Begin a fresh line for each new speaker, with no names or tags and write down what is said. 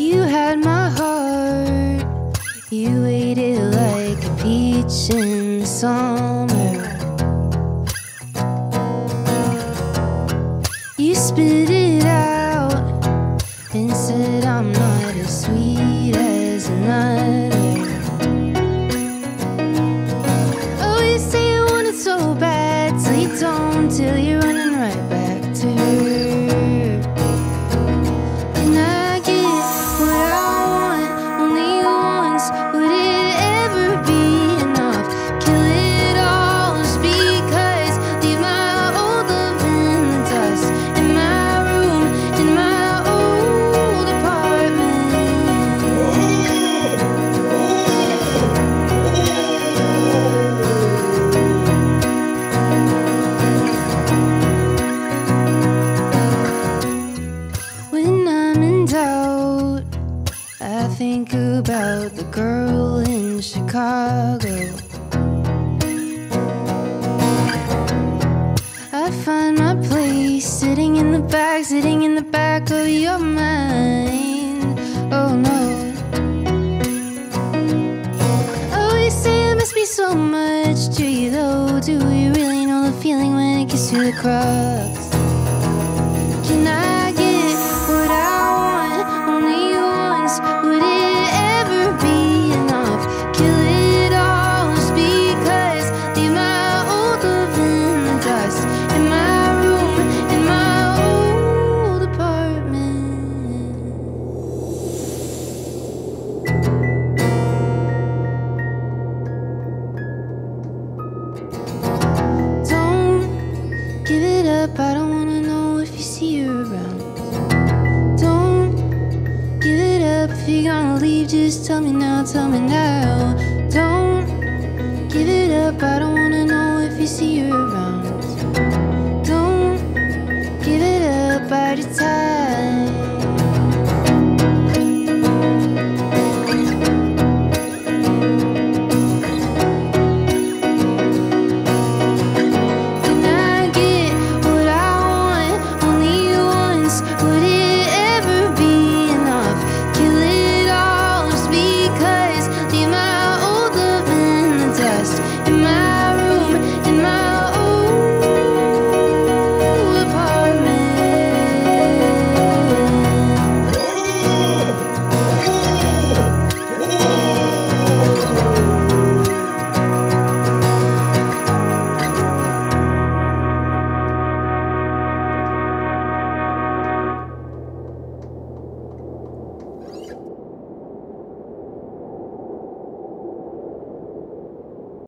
You had my heart, you ate it like a peach in summer. You spit it out and said I'm not as sweet as another. Oh, you say you want it so bad, till you don't, till you're running right back to her. Can I get what I want only once? Would it ever be enough? Kill it all just because. Leave my old love in the dust, in my room, in my old apartment. When I'm in doubt, I think about the girl in Chicago. I find my place sitting in the back of your mind. Oh no. Oh, you say it must be so much to you though. Do you really know the feeling when it gets to the crux? Can I get what I want only once? Would it ever be enough? Kill it all just because. Leave my old love in the dust, in my room, in my old apartment. Don't give it up, I don't wanna know if you see her around. Don't give it up, if you're gonna leave, just tell me now, tell me now. Don't give it up, I don't wanna know if you see her around. Don't give it up, I just